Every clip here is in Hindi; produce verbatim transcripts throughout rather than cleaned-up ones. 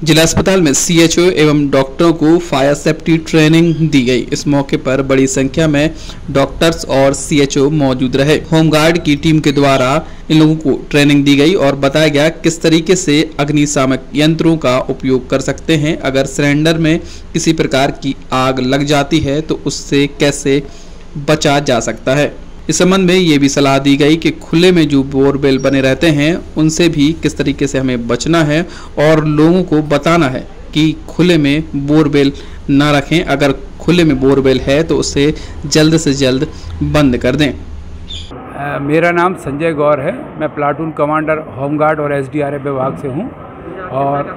जिला अस्पताल में सीएचओ एवं डॉक्टरों को फायर सेफ्टी ट्रेनिंग दी गई। इस मौके पर बड़ी संख्या में डॉक्टर्स और सीएचओ मौजूद रहे। होमगार्ड की टीम के द्वारा इन लोगों को ट्रेनिंग दी गई और बताया गया किस तरीके से अग्निशामक यंत्रों का उपयोग कर सकते हैं। अगर सिलेंडर में किसी प्रकार की आग लग जाती है तो उससे कैसे बचा जा सकता है। इस संबंध में ये भी सलाह दी गई कि खुले में जो बोरवेल बने रहते हैं उनसे भी किस तरीके से हमें बचना है और लोगों को बताना है कि खुले में बोरवेल ना रखें। अगर खुले में बोरवेल है तो उसे जल्द से जल्द बंद कर दें। आ, मेरा नाम संजय गौर है। मैं प्लाटून कमांडर होमगार्ड और एसडीआरएफ विभाग से हूँ। और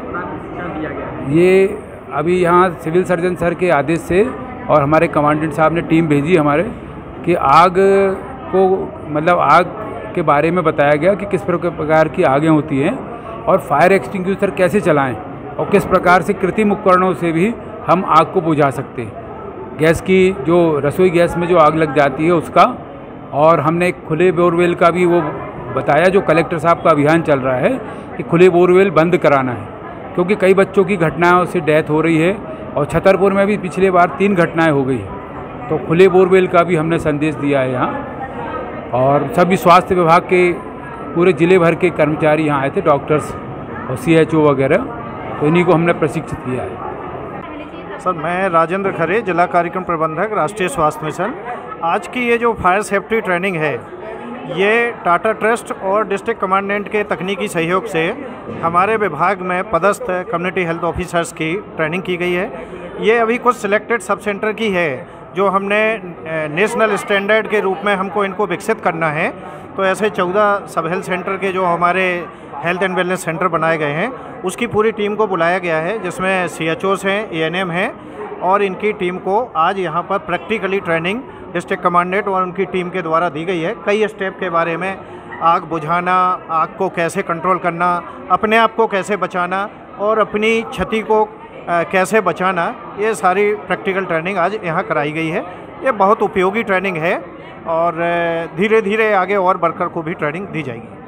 ये अभी यहाँ सिविल सर्जन सर के आदेश से और हमारे कमांडेंट साहब ने टीम भेजी हमारे कि आग को मतलब आग के बारे में बताया गया कि किस प्रकार की आगें होती हैं और फायर एक्सटिंग्विशर कैसे चलाएं और किस प्रकार से कृत्रिम उपकरणों से भी हम आग को बुझा सकते हैं। गैस की जो रसोई गैस में जो आग लग जाती है उसका, और हमने एक खुले बोरवेल का भी वो बताया जो कलेक्टर साहब का अभियान चल रहा है कि खुले बोरवेल बंद कराना है, क्योंकि कई बच्चों की घटनाओं से डेथ हो रही है और छतरपुर में भी पिछले बार तीन घटनाएँ हो गई हैं। तो खुले बोरवेल का भी हमने संदेश दिया है यहाँ। और सभी स्वास्थ्य विभाग के पूरे ज़िले भर के कर्मचारी यहाँ आए थे, डॉक्टर्स और सीएचओ वगैरह, तो इन्हीं को हमने प्रशिक्षित किया है। सर, मैं राजेंद्र खरे, जिला कार्यक्रम प्रबंधक, राष्ट्रीय स्वास्थ्य मिशन। आज की ये जो फायर सेफ्टी ट्रेनिंग है ये टाटा ट्रस्ट और डिस्ट्रिक्ट कमांडेंट के तकनीकी सहयोग से हमारे विभाग में पदस्थ कम्युनिटी हेल्थ ऑफिसर्स की ट्रेनिंग की गई है। ये अभी कुछ सिलेक्टेड सब सेंटर की है जो हमने नेशनल स्टैंडर्ड के रूप में हमको इनको विकसित करना है। तो ऐसे चौदह सब हेल्थ सेंटर के जो हमारे हेल्थ एंड वेलनेस सेंटर बनाए गए हैं उसकी पूरी टीम को बुलाया गया है, जिसमें सीएचओस हैं, एएनएम हैं, और इनकी टीम को आज यहाँ पर प्रैक्टिकली ट्रेनिंग डिस्ट्रिक्ट कमांडेंट और उनकी टीम के द्वारा दी गई है। कई स्टेप के बारे में, आग बुझाना, आग को कैसे कंट्रोल करना, अपने आप को कैसे बचाना और अपनी क्षति को आ, कैसे बचाना, ये सारी प्रैक्टिकल ट्रेनिंग आज यहाँ कराई गई है। ये बहुत उपयोगी ट्रेनिंग है और धीरे धीरे आगे और वर्कर को भी ट्रेनिंग दी जाएगी।